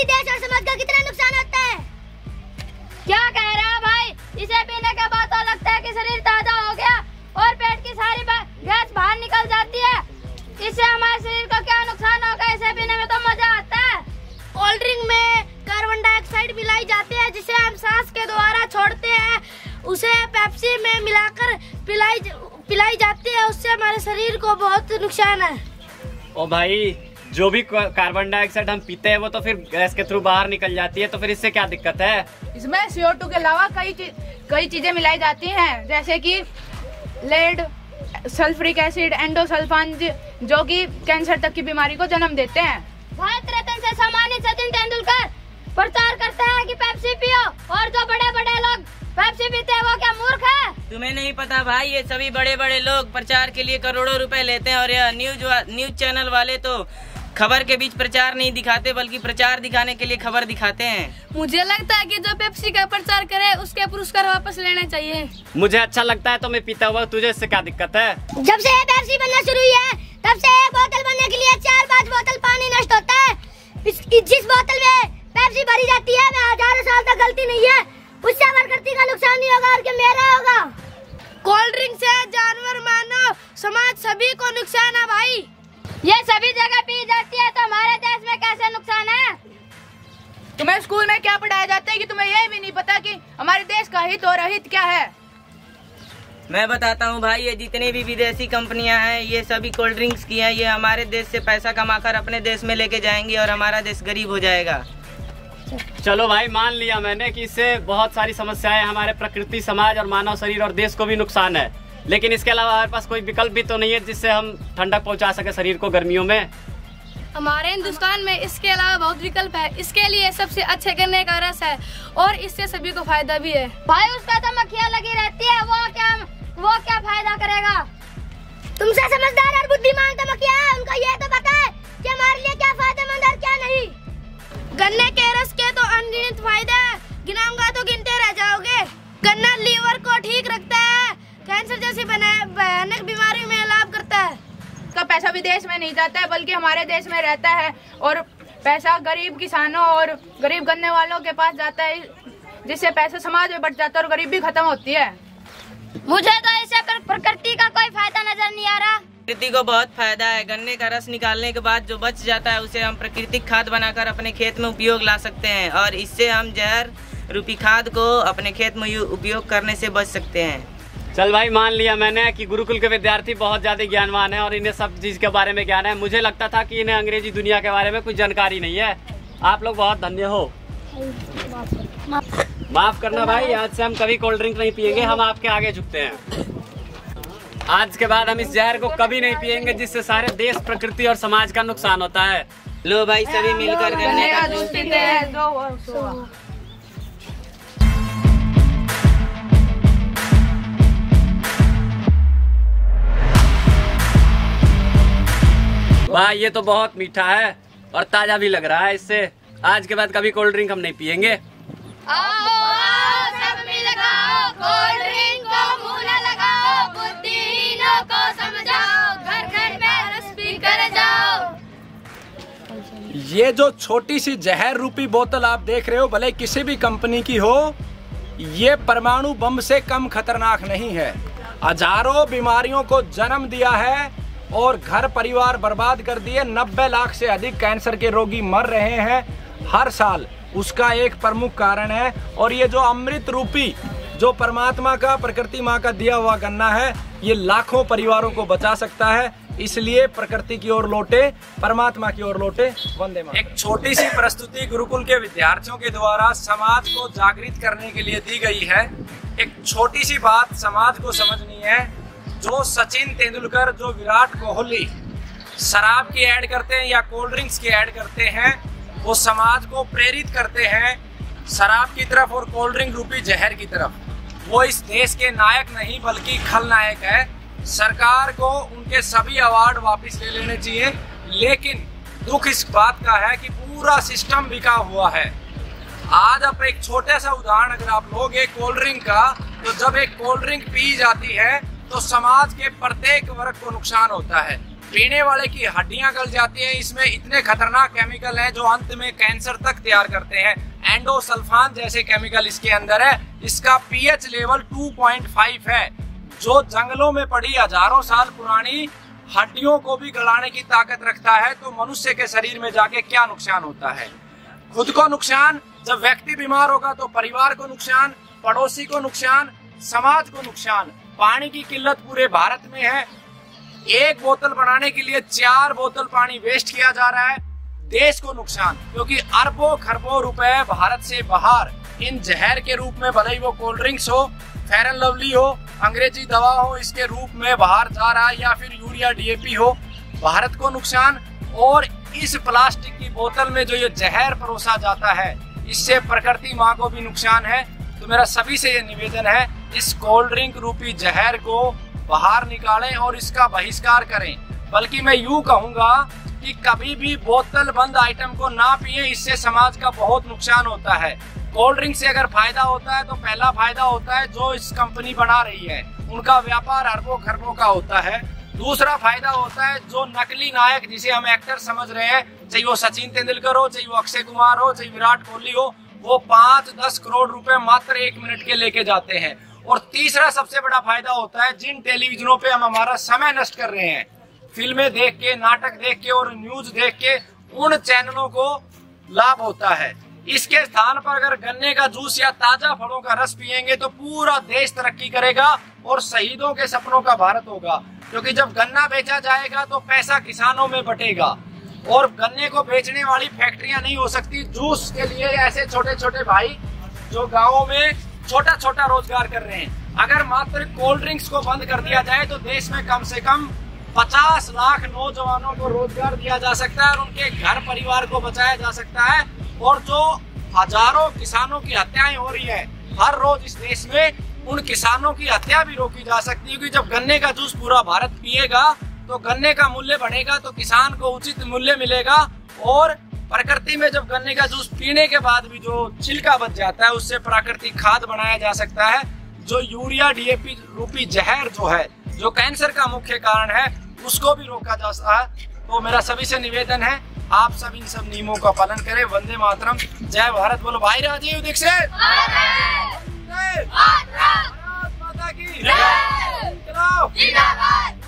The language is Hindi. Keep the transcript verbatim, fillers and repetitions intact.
देश और समाज का कितना नुकसान होता है। क्या कह रहा है भाई? इसे पीने के बाद तो लगता है कि शरीर ताजा हो गया और पेट की सारी गैस बाहर निकल जाती है। इससे हमारे शरीर को क्या नुकसान होगा? इसे पीने में तो मजा आता है। कोल्ड ड्रिंक में कार्बन डाइऑक्साइड मिलाई जाती है जिसे हम सांस के द्वारा छोड़ते हैं। उसे पेप्सी में मिलाकर पिलाई पिलाई जाती है, उससे हमारे शरीर को बहुत नुकसान है। ओ भाई, जो भी कार्बन डाइऑक्साइड हम पीते हैं वो तो फिर गैस के थ्रू बाहर निकल जाती है, तो फिर इससे क्या दिक्कत है? इसमें सी ओ टू के अलावा कई चीज कई चीजें मिलाई जाती हैं, जैसे कि लेड, सल्फ्रिक एसिड, एंडोसल्फान, जो कि कैंसर तक की बीमारी को जन्म देते हैं। भारत रत्न से सम्मानित सचिन तेंदुलकर प्रचार करते हैं कि पेप्सी पियो, और जो बड़े बड़े लोग पेप्सी पीते हैं वो क्या मूर्ख है? तुम्हें नहीं पता भाई, ये सभी बड़े बड़े लोग प्रचार के लिए करोड़ों रुपए लेते हैं, और यह न्यूज न्यूज चैनल वाले तो खबर के बीच प्रचार नहीं दिखाते बल्कि प्रचार दिखाने के लिए खबर दिखाते हैं। मुझे लगता है कि जो पेप्सी का प्रचार करे उसके पुरस्कार वापस लेने चाहिए। मुझे अच्छा लगता है तो मैं पीता हुआ, तुझे इससे क्या दिक्कत है? जब से पेप्सी बनना शुरू हुई है तब से एक बोतल बनने के लिए चार पाँच बोतल पानी नष्ट होता है। इस, जिस बोतल में पेप्सी भरी जाती है वह हजारों साल तक गलती नहीं है, उससे प्रकृति का नुकसान नहीं होगा और क्या मेरा होगा। कोल्ड ड्रिंक से जानवर, मानव, समाज सभी को नुकसान है भाई। ये सभी जगह पी जाती है तो हमारे देश में कैसे नुकसान है? तुम्हें स्कूल में क्या पढ़ाया जाता है कि तुम्हें यह भी नहीं पता कि हमारे देश का हित और अहित क्या है? मैं बताता हूँ भाई, ये जितनी भी विदेशी कंपनियां हैं ये सभी कोल्ड ड्रिंक्स की हैं। ये हमारे देश से पैसा कमाकर अपने देश में लेके जाएंगी और हमारा देश गरीब हो जाएगा। चलो भाई, मान लिया मैंने कि इससे बहुत सारी समस्याएं हमारे प्रकृति, समाज और मानव शरीर और देश को भी नुकसान है, लेकिन इसके अलावा हमारे पास कोई विकल्प भी तो नहीं है जिससे हम ठंडक पहुंचा सके शरीर को गर्मियों में। हमारे हिंदुस्तान में इसके अलावा बहुत विकल्प है। इसके लिए सबसे अच्छे गन्ने का रस है और इससे सभी को फायदा भी है। भाई, उसका तो मक्खियाँ लगी रहती है, वो क्या वो क्या फायदा करेगा? तुमसे समझदार और बुद्धिमान तो मक्खियाँ है, उनको ये तो पता है कि हमारे लिए क्या फायदेमंद और क्या नहीं। गन्ने के रस के तो अनगिनत फायदे हैं, गिनाऊंगा तो गिनते रह जाओगे। गन्ना लीवर को ठीक रखता है, कैंसर जैसी भयानक बीमारी में लाभ करता है। इसका पैसा विदेश में नहीं जाता है बल्कि हमारे देश में रहता है, और पैसा गरीब किसानों और गरीब गन्ने वालों के पास जाता है, जिससे पैसा समाज में बढ़ जाता है और गरीबी खत्म होती है। मुझे तो इससे प्रकृति का कोई फायदा नजर नहीं आ रहा। प्रकृति को बहुत फायदा है। गन्ने का रस निकालने के बाद जो बच जाता है उसे हम प्राकृतिक खाद बनाकर अपने खेत में उपयोग ला सकते हैं, और इससे हम जहर रूपी खाद को अपने खेत में उपयोग करने से बच सकते हैं। चल भाई, मान लिया मैंने कि गुरुकुल के विद्यार्थी बहुत ज्यादा ज्ञानवान है और इन्हें सब चीज के बारे में ज्ञान है। मुझे लगता था कि इन्हें अंग्रेजी दुनिया के बारे में कुछ जानकारी नहीं है। आप लोग बहुत धन्य हो। माफ करना भाई, आज से हम कभी कोल्ड ड्रिंक नहीं पिएंगे, हम आपके आगे झुकते हैं। आज के बाद हम इस जहर को कभी नहीं पिएंगे जिससे सारे देश, प्रकृति और समाज का नुकसान होता है। लो भाई, सभी मिलकर गन्ने का जूस पीते हैं। भाई, ये तो बहुत मीठा है और ताजा भी लग रहा है। इससे आज के बाद कभी कोल्ड ड्रिंक हम नहीं पिएंगे। आओ आओ सब मिल खाओ, कोल्ड ड्रिंक को मुंह न लगाओ, बुद्धिहीनों को समझाओ, घर घर में रस पी कर जाओ। ये जो छोटी सी जहर रूपी बोतल आप देख रहे हो, भले किसी भी कंपनी की हो, ये परमाणु बम से कम खतरनाक नहीं है। हजारों बीमारियों को जन्म दिया है और घर परिवार बर्बाद कर दिए। नब्बे लाख से अधिक कैंसर के रोगी मर रहे हैं हर साल। उसका एक प्रमुख कारण है, और ये जो अमृत रूपी, जो परमात्मा का, प्रकृति माँ का दिया हुआ गन्ना है, ये लाखों परिवारों को बचा सकता है। इसलिए प्रकृति की ओर लौटे, परमात्मा की ओर लौटे। वंदे मातरम। एक छोटी सी प्रस्तुति गुरुकुल के विद्यार्थियों के द्वारा समाज को जागृत करने के लिए दी गई है। एक छोटी सी बात समाज को समझनी है। जो सचिन तेंदुलकर, जो विराट कोहली शराब की ऐड करते हैं या कोल्ड ड्रिंक्स की ऐड करते हैं, वो समाज को प्रेरित करते हैं शराब की तरफ और कोल्ड ड्रिंक रूपी जहर की तरफ। वो इस देश के नायक नहीं बल्कि खलनायक है। सरकार को उनके सभी अवार्ड वापस ले लेने चाहिए, लेकिन दुख इस बात का है कि पूरा सिस्टम बिका हुआ है। आज आप एक छोटा सा उदाहरण अगर आप लोगे कोल्ड ड्रिंक का, तो जब एक कोल्ड ड्रिंक पी जाती है तो समाज के प्रत्येक वर्ग को नुकसान होता है। पीने वाले की हड्डियां गल जाती हैं। इसमें इतने खतरनाक केमिकल हैं जो अंत में कैंसर तक तैयार करते हैं। एंडोसल्फान जैसे केमिकल इसके अंदर है। इसका pH level two point five है, जो जंगलों में पड़ी हजारों साल पुरानी हड्डियों को भी गलाने की ताकत रखता है। तो मनुष्य के शरीर में जाके क्या नुकसान होता है? खुद को नुकसान, जब व्यक्ति बीमार होगा तो परिवार को नुकसान, पड़ोसी को नुकसान, समाज को नुकसान। पानी की किल्लत पूरे भारत में है। एक बोतल बनाने के लिए चार बोतल पानी वेस्ट किया जा रहा है। देश को नुकसान, क्योंकि अरबों खरबों रुपए भारत से बाहर इन जहर के रूप में, भले ही वो कोल्ड ड्रिंक्स हो, फेयर एंड लवली हो, अंग्रेजी दवा हो, इसके रूप में बाहर जा रहा है, या फिर यूरिया डीएपी हो, भारत को नुकसान। और इस प्लास्टिक की बोतल में जो ये जहर परोसा जाता है, इससे प्रकृति माँ को भी नुकसान है। तो मेरा सभी से ये निवेदन है, इस कोल्ड ड्रिंक रूपी जहर को बाहर निकालें और इसका बहिष्कार करें। बल्कि मैं यूं कहूंगा कि कभी भी बोतल बंद आइटम को ना पिए, इससे समाज का बहुत नुकसान होता है। कोल्ड ड्रिंक से अगर फायदा होता है तो पहला फायदा होता है जो इस कंपनी बना रही है, उनका व्यापार अरबों खरबों का होता है। दूसरा फायदा होता है जो नकली नायक, जिसे हम एक्टर समझ रहे हैं, चाहे वो सचिन तेंदुलकर हो, चाहे वो अक्षय कुमार हो, चाहे विराट कोहली हो, वो पाँच दस करोड़ रुपए मात्र एक मिनट के लेके जाते हैं। और तीसरा सबसे बड़ा फायदा होता है जिन टेलीविजनों पे हम हमारा समय नष्ट कर रहे हैं, फिल्में देख के, नाटक देख के और न्यूज देख के, उन चैनलों को लाभ होता है। इसके स्थान पर अगर गन्ने का जूस या ताजा फलों का रस पिएंगे तो पूरा देश तरक्की करेगा और शहीदों के सपनों का भारत होगा। क्योंकि जब गन्ना बेचा जाएगा तो पैसा किसानों में बटेगा, और गन्ने को बेचने वाली फैक्ट्रियां नहीं हो सकती। जूस के लिए ऐसे छोटे छोटे भाई जो गाँवों में छोटा छोटा रोजगार कर रहे हैं, अगर मात्र कोल्ड ड्रिंक्स को बंद कर दिया जाए तो देश में कम से कम पचास लाख नौजवानों को रोजगार दिया जा सकता है और उनके घर परिवार को बचाया जा सकता है। और जो हजारों किसानों की हत्याएं हो रही है हर रोज इस देश में, उन किसानों की हत्या भी रोकी जा सकती है। क्योंकि जब गन्ने का जूस पूरा भारत पिएगा तो गन्ने का मूल्य बढ़ेगा, तो किसान को उचित मूल्य मिलेगा। और प्रकृति में जब गन्ने का जूस पीने के बाद भी जो छिलका बच जाता है, उससे प्राकृतिक खाद बनाया जा सकता है। जो यूरिया डीएपी रूपी जहर जो है, जो कैंसर का मुख्य कारण है, उसको भी रोका जा सकता है। तो मेरा सभी से निवेदन है, आप सब इन सब नियमों का पालन करें। वंदे मातरम, जय भारत। बोलो भाई राजीव दीक्षित, भारत माता की जय।